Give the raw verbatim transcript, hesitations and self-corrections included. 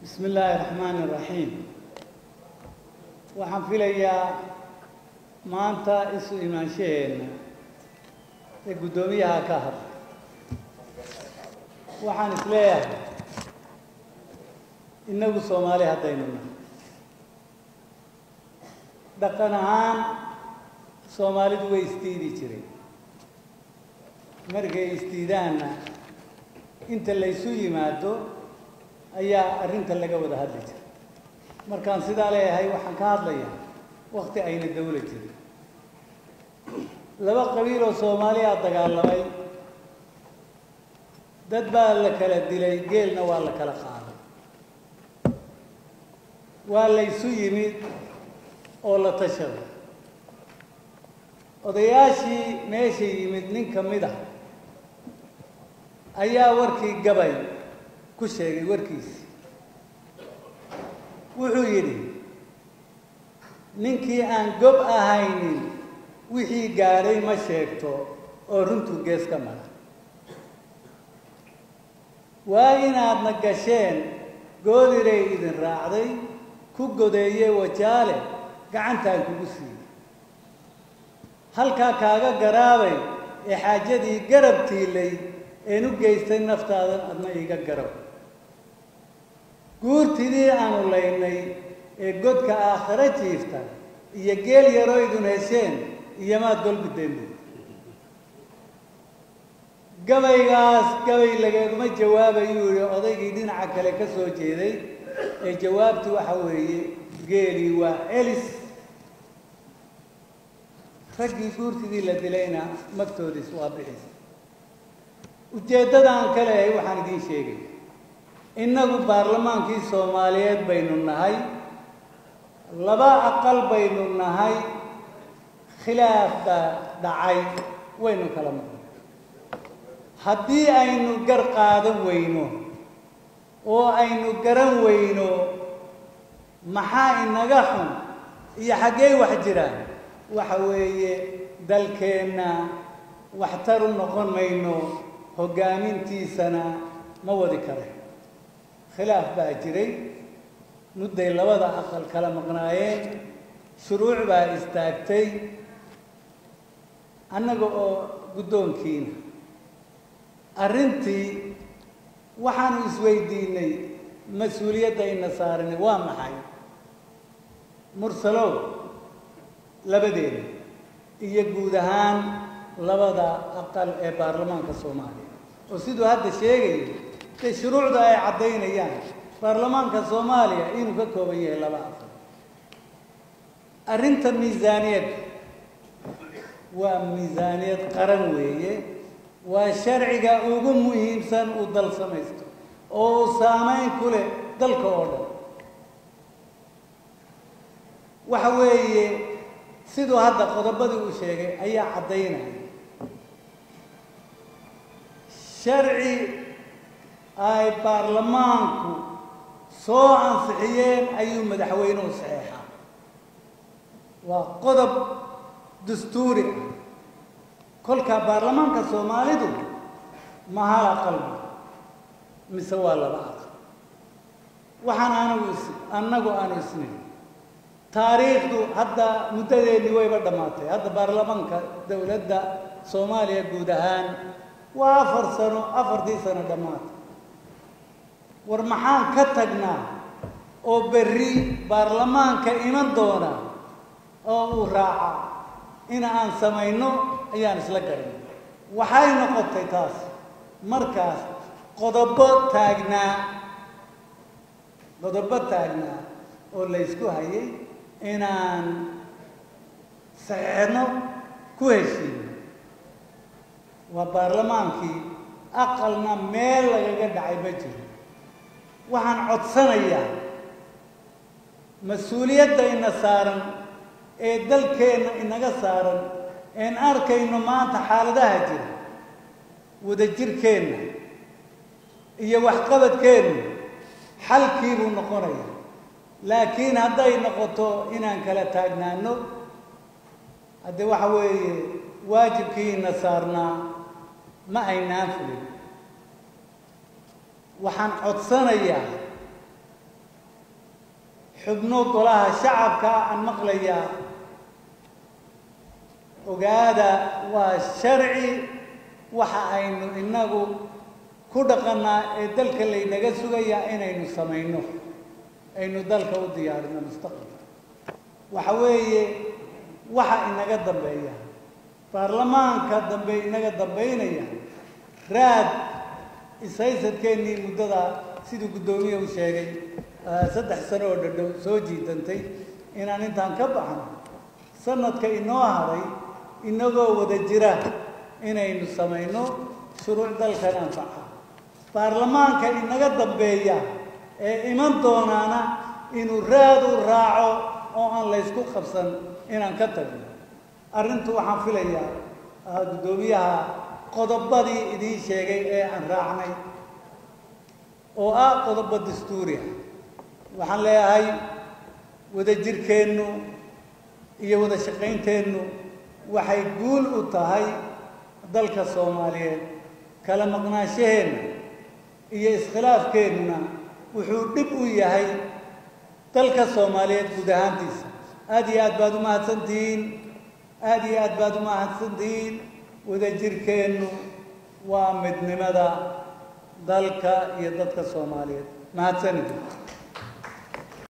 بسم الله الرحمن الرحيم. waxaan filayaa maanta isu imaanshaheena ee gudoomiyaha ka hadlay waxaan isleeyahay inagu Soomaali haddaynu nahay dhaqan ahaan Soomaalidu way istiidi jireen markay istiidaana inta la isu yimaado ayaa arrinta laga wada hadli jiray markaan sidaa leeyahay waxaan ka hadlayaa waqti ayna dawlad jirin laba qabiil oo Soomaali ah dagaalamay dad baa la kala dilay geelna waa la kala qaaday waa la isu yimid oo la tashaday odayaashii meesha yimid nin ka mid ah ayaa warkii gabay ku sheegay warkiisi wuxuu yidhi ninkii aan gob ahaynin wixii gaaray ma sheegto oo runtu gees ka mara waa inaadna gasheen goodiray idin raacday ku godeeyey wajaale gacantaan kugu siiyey halkaa kaaga garaabay ee xaajadii garab tiilay een u geystay naftaadan adna iiga garab guurtidii aanu laynay ee godka aakhira jiifta iyo geel yaroo idin hesheen iyo maad golbideen gabaygaas gabay lagama jawaabayuu yidhi odaygii dhinaca kale ka soo jeeday ee jawaabtu waxa weeye geelii waa celis raggii guurtidii la dilayna magtoodiis waa bixisa ujeeddadaan ka leeyahay waxaan idiin sheegay innagu baarlamaankii Soomaaliyeed baynu nahay laba aqal baynu nahay khilaaf dhacay waynu kala maqnay haddii aynu gar qaadan weyno oo aynu garan weyno maxaa inaga xun iyo xaggee wax jiraan waxa weeye dalkeenna waxtar u noqon mayno hoggaamintiisana ma wadi kare khilaaf baa jiray mudday labada aqal kala maqnaayeen shuruuc baa istaagtay annaga oo guddoonkiina arrintii waxaanu isweydiinay mas-uuliyadda ina saaranay waa maxay mursalow labadeena iyo guud ahaan labada aqal ee baarlamaanka Soomaaliya oo sidoo hadda sheegay ee shuruucda ay cadeynayaan baarlamaanka Soomaaliya inuu ka kooban yahay laba aqal arrinta miisaaniyad waa miisaaniyad qaran weeye waa sharciga ugu muhiimsan uu dal samaysto oo saameyn ku leh dalka oo dhan waxa weeye sidoo hadda qodobadii uu sheegay ayaa cadeynaya sharci ay baarlamaanku soo ansixiyeen ayuu madaxweynuhu saxeexaa waa qodob dastuuri ah kolka baarlamaanka Soomaalidu ma hala qalbi mise waa laba aqal waxaan anagu annagu aanu isnay taariikhdu hadda muddadeedii wayba dhamaatay hadda baarlamaanka dawladda Soomaaliya guud ahaan waa afar sano afartii sano dhamaatay war maxaan ka tagnaa oo berri baarlamaanka iman doona oo uu raaca in aan samayno ayaan isla garan waxay noqotay taas markaas qodobo taagnaa qodobo taagnaa oo la isku hayay inaan saxeexno ku heshiino waa baarlamaankii aqalna meel lagaga dhacay ma jiro waxaan codsanayaa mas-uuliyadda ina saaran ee dalkeenna inaga saaran een arkayno maanta xaaladaha jira wadajirkeenna iyo waxqabadkeenna xalkii buu noqonayaa laakiin hadday noqoto inaan kala taagnaano haddee waxa weeye waajibkii ina saarnaa ma aynaan fulin waxaan codsanayaa xubno golaha shacabka aan maqlayaa ogaada waa sharci waxa aynu inagu ku dhaqanaa ee dalka laynaga sugaya inaynu samayno aynu dalka u diyaarino mustaqbalka waxa weeye waxa inaga dambeeya baarlamaanka dambe inaga dambeynaya raad isaysadkeennii muddada siduu guddoomiye u sheegay saddex sano oo dhadhow soo jiitantay inaan intaan ka baxno sanadka inoo haray inagoo wada jira inaynu samayno shuruuc dalkan anfaca baarlamaanka inaga dambeeya ee iman doonaana inuu raad u raaco oo aan laysku qabsan inaan ka tagno arrintu waxaan filayaa guddoomiyaha qodobadii idiin sheegay ee aan raacnay oo ah qodobo dastuuri ah waxaan leeyahay wada jirkeennu iyo wada shaqaynteennu waxay guul u tahay dalka Soomaaliyeed kala maqnaashaheenna iyo iskhilaafkeennuna wuxuu dhib u yahay dalka Soomaaliyeed guud ahaantiisa aad iyo aad baad u mahadsantihiin aad iyo aad baad u mahadsantihiin wada jirkeennu waa midnimada dalka iyo dadka Soomaaliyeed mahadsanid